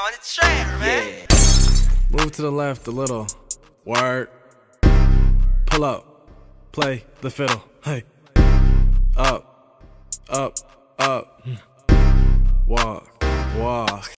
on the track, man. Yeah. Move to the left a little. Word. Pull up. Play the fiddle. Hey. Up. Up. Up. Walk. Walk.